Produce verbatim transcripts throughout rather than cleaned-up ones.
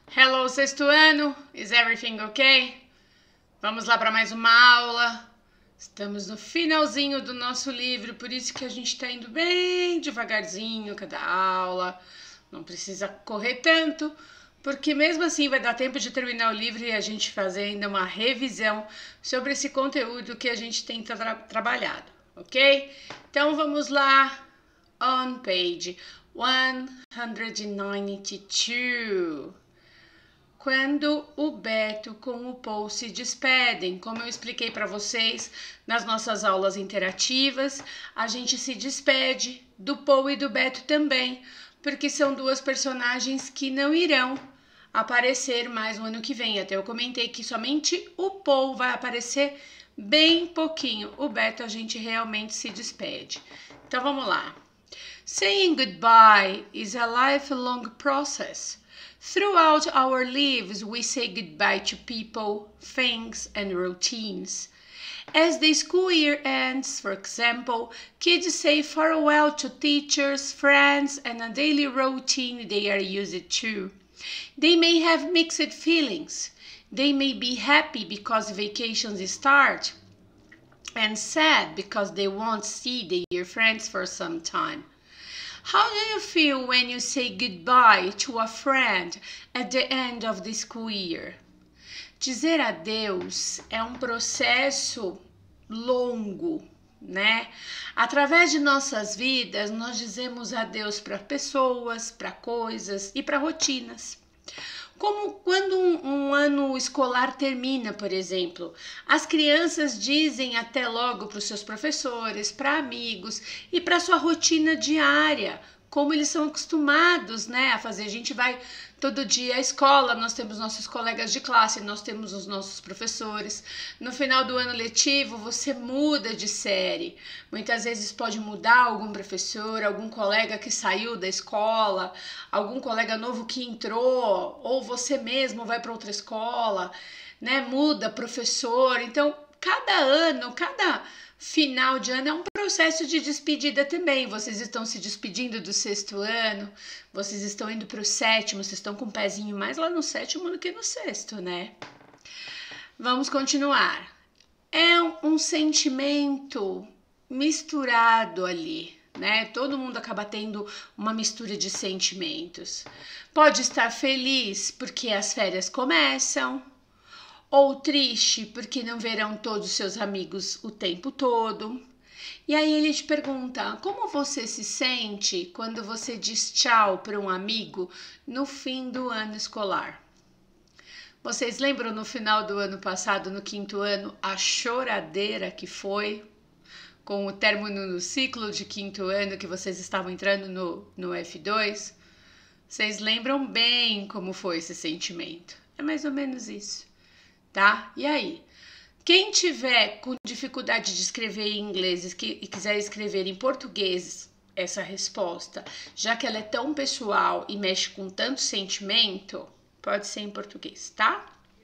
Hello, sexto ano, is everything okay? Vamos lá para mais uma aula. Estamos no finalzinho do nosso livro, por isso que a gente está indo bem devagarzinho cada aula. Não precisa correr tanto, porque mesmo assim vai dar tempo de terminar o livro e a gente fazer ainda uma revisão sobre esse conteúdo que a gente tem tra trabalhado, ok? Então vamos lá, on page one hundred ninety-two. Quando o Beto com o Paul se despedem, como eu expliquei para vocês nas nossas aulas interativas, a gente se despede do Paul e do Beto também, porque são duas personagens que não irão aparecer mais no ano que vem. Até eu comentei que somente o Paul vai aparecer bem pouquinho. O Beto a gente realmente se despede. Então vamos lá. Saying goodbye is a lifelong process. Throughout our lives, we say goodbye to people, things, and routines. As the school year ends, for example, kids say farewell to teachers, friends, and a daily routine they are used to. They may have mixed feelings. They may be happy because vacations start, and sad because they won't see their friends for some time. How do you feel when you say goodbye to a friend at the end of the school year? Dizer adeus é um processo longo, né? Através de nossas vidas, nós dizemos adeus para pessoas, para coisas e para rotinas. Como quando um, um ano escolar termina, por exemplo, as crianças dizem até logo para os seus professores, para amigos e para sua rotina diária, como eles são acostumados, né, a fazer. A gente vai todo dia à escola, nós temos nossos colegas de classe, nós temos os nossos professores. No final do ano letivo, você muda de série. Muitas vezes pode mudar algum professor, algum colega que saiu da escola, algum colega novo que entrou, ou você mesmo vai para outra escola, né? Muda professor. Então, cada ano, cada final de ano é um processo de despedida também. Vocês estão se despedindo do sexto ano, vocês estão indo para o sétimo, vocês estão com um pezinho mais lá no sétimo do que no sexto, né? Vamos continuar. É um sentimento misturado ali, né? Todo mundo acaba tendo uma mistura de sentimentos. Pode estar feliz porque as férias começam, ou triste porque não verão todos os seus amigos o tempo todo. E aí ele te pergunta, como você se sente quando você diz tchau para um amigo no fim do ano escolar? Vocês lembram no final do ano passado, no quinto ano, a choradeira que foi com o término no ciclo de quinto ano que vocês estavam entrando no, no F dois? Vocês lembram bem como foi esse sentimento? É mais ou menos isso. Tá? E aí? Quem tiver com dificuldade de escrever em inglês e quiser escrever em português essa resposta, já que ela é tão pessoal e mexe com tanto sentimento, pode ser em português, tá?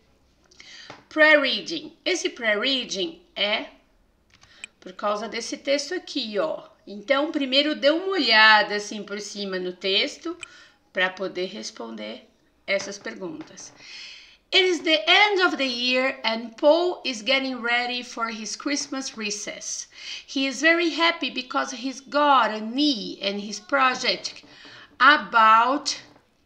Pre-reading. Esse pre-reading é por causa desse texto aqui, ó. Então, primeiro dê uma olhada assim por cima no texto para poder responder essas perguntas. It is the end of the year and Paul is getting ready for his Christmas recess. He is very happy because he's got a knee in his project about...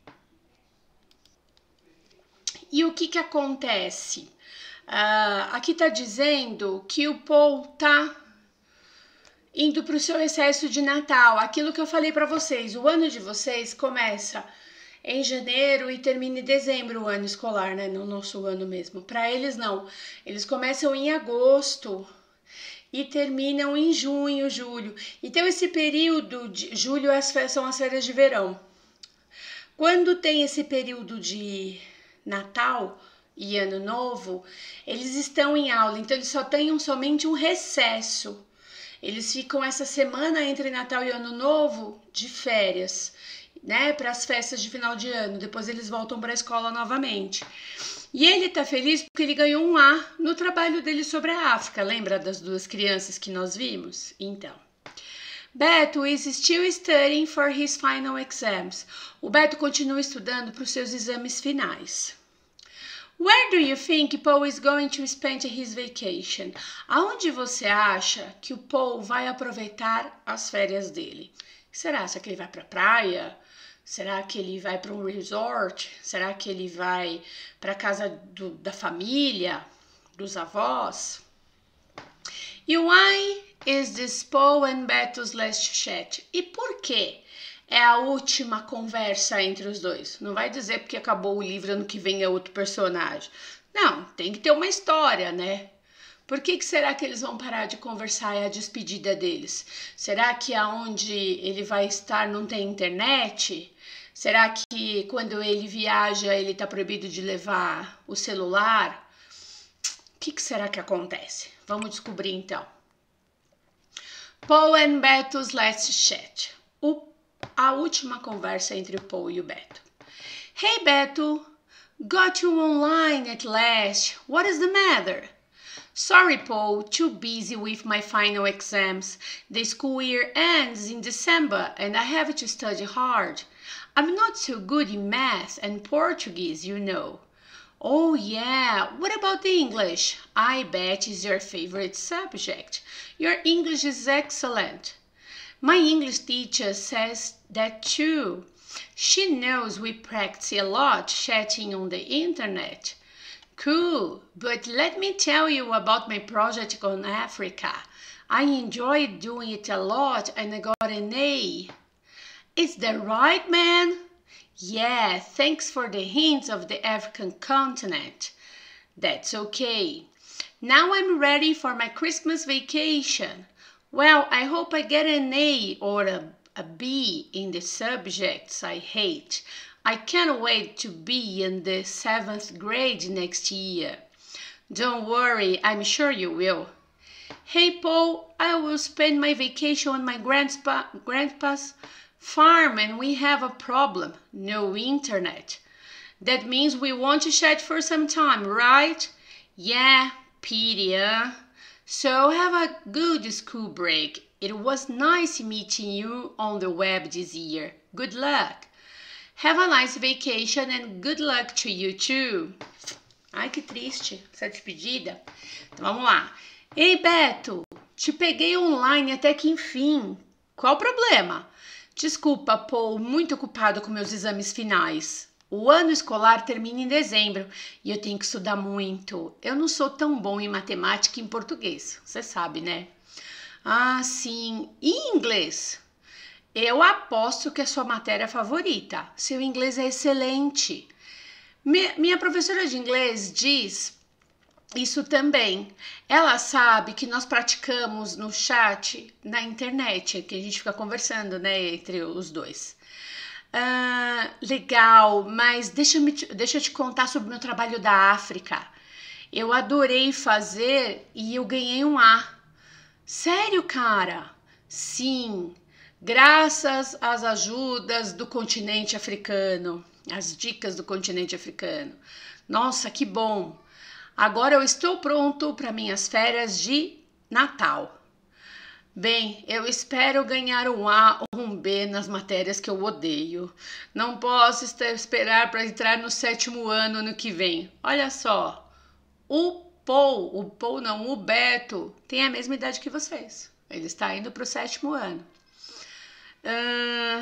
E o que que acontece? Uh, aqui tá dizendo que o Paul tá indo para o seu recesso de Natal. Aquilo que eu falei para vocês, o ano de vocês começa em janeiro e termina em dezembro o ano escolar, né? No nosso ano mesmo. Para eles, não. Eles começam em agosto e terminam em junho, julho. Então, esse período de julho são as férias de verão. Quando tem esse período de Natal e Ano Novo, eles estão em aula. Então, eles só têm somente um recesso. Eles ficam essa semana entre Natal e Ano Novo de férias, né, para as festas de final de ano. Depois eles voltam para a escola novamente. E ele tá feliz porque ele ganhou um A no trabalho dele sobre a África. Lembra das duas crianças que nós vimos? Então, Beto is still studying for his final exams. O Beto continua estudando para os seus exames finais. Where do you think Paul is going to spend his vacation? Aonde você acha que o Paul vai aproveitar as férias dele? Será? Será que ele vai para a praia? Será que ele vai para um resort? Será que ele vai para a casa do, da família, dos avós? E why is this Paul and Beto's last chat? E por quê? É a última conversa entre os dois. Não vai dizer porque acabou o livro, ano que vem é outro personagem. Não, tem que ter uma história, né? Por que, que será que eles vão parar de conversar? É a despedida deles. Será que aonde ele vai estar não tem internet? Será que quando ele viaja ele está proibido de levar o celular? O que, que será que acontece? Vamos descobrir então. Paul and Beto's last chat. O, a última conversa entre o Paul e o Beto. Hey Beto, got you online at last. What is the matter? Sorry, Paul, too busy with my final exams. The school year ends in December and I have to study hard. I'm not so good in math and Portuguese, you know. Oh yeah, what about the English? I bet it's your favorite subject. Your English is excellent. My English teacher says that too. She knows we practice a lot chatting on the internet. Cool, but let me tell you about my project on Africa. I enjoyed doing it a lot and I got an A. Is that right, man? Yeah, thanks for the hints of the African continent. That's okay. Now I'm ready for my Christmas vacation. Well, I hope I get an A or a, a B in the subjects I hate. I can't wait to be in the seventh grade next year. Don't worry, I'm sure you will. Hey Paul, I will spend my vacation on my grandpa, grandpa's farm and we have a problem. No internet. That means we want to chat for some time, right? Yeah, pity, huh? So have a good school break. It was nice meeting you on the web this year. Good luck. Have a nice vacation and good luck to you too. Ai, que triste essa despedida. Então vamos lá. Ei, Beto, te peguei online até que enfim. Qual o problema? Desculpa, Paul, muito ocupado com meus exames finais. O ano escolar termina em dezembro e eu tenho que estudar muito. Eu não sou tão bom em matemática e em português, você sabe, né? Ah, sim. E inglês? Eu aposto que é sua matéria favorita. Seu inglês é excelente. Mi- minha professora de inglês diz isso também. Ela sabe que nós praticamos no chat na internet, que a gente fica conversando, né, entre os dois. Ah, legal, mas deixa, -me, deixa eu te contar sobre o meu trabalho da África. Eu adorei fazer e eu ganhei um A. Sério, cara? Sim. Graças às ajudas do continente africano, as dicas do continente africano. Nossa, que bom! Agora eu estou pronto para minhas férias de Natal. Bem, eu espero ganhar um A ou um B nas matérias que eu odeio. Não posso esperar para entrar no sétimo ano no que vem. Olha só, o Paul, o Paul não, o Beto, tem a mesma idade que vocês. Ele está indo para o sétimo ano. Uh,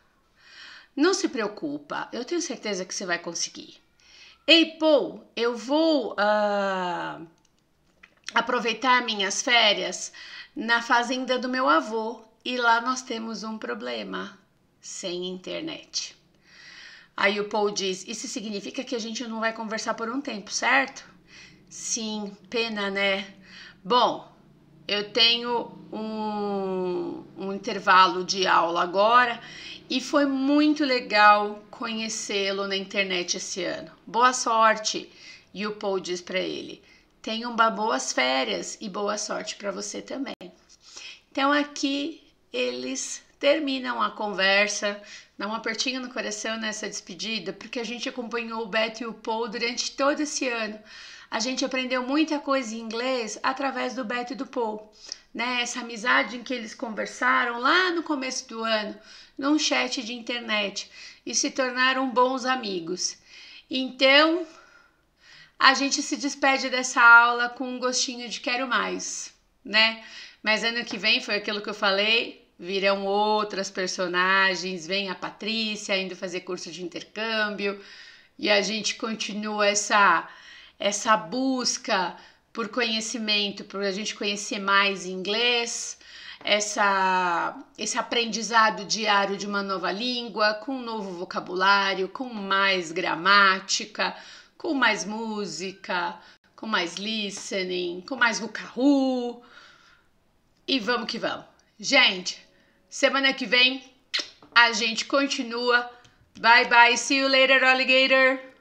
não se preocupa, eu tenho certeza que você vai conseguir. Ei, Paul, eu vou uh, aproveitar minhas férias na fazenda do meu avô e lá nós temos um problema, sem internet. Aí o Paul diz, isso significa que a gente não vai conversar por um tempo, certo? Sim, pena, né? Bom, eu tenho um, um intervalo de aula agora e foi muito legal conhecê-lo na internet esse ano. Boa sorte! E o Paul diz para ele, tenha uma boas férias e boa sorte para você também. Então aqui eles terminam a conversa, dá um apertinho no coração nessa despedida, porque a gente acompanhou o Beto e o Paul durante todo esse ano. A gente aprendeu muita coisa em inglês através do Beto e do Paul. né? Essa amizade em que eles conversaram lá no começo do ano, num chat de internet, e se tornaram bons amigos. Então, a gente se despede dessa aula com um gostinho de quero mais, né? Mas ano que vem foi aquilo que eu falei, virão outras personagens, vem a Patrícia indo fazer curso de intercâmbio, e a gente continua essa, essa busca por conhecimento, por a gente conhecer mais inglês, essa, esse aprendizado diário de uma nova língua, com um novo vocabulário, com mais gramática, com mais música, com mais listening, com mais vukahu. E vamos que vamos. Gente, semana que vem a gente continua. Bye bye, see you later, alligator.